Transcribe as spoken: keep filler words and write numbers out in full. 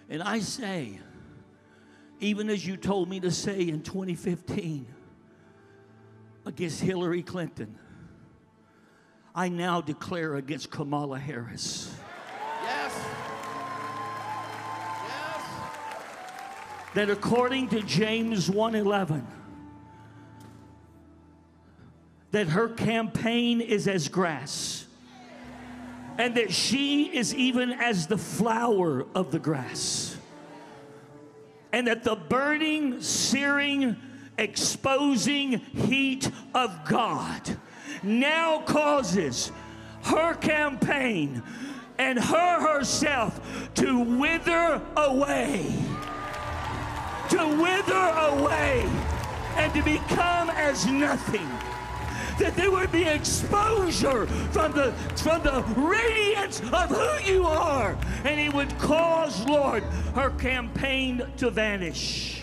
And I say, even as you told me to say in twenty fifteen against Hillary Clinton, I now declare against Kamala Harris. Yes. Yes. That according to James one eleven, that her campaign is as grass, and that she is even as the flower of the grass, and that the burning, searing, exposing heat of God now causes her campaign and her herself to wither away, to wither away, and to become as nothing. That there would be exposure from the, from the radiance of who you are, and it would cause, Lord, her campaign to vanish.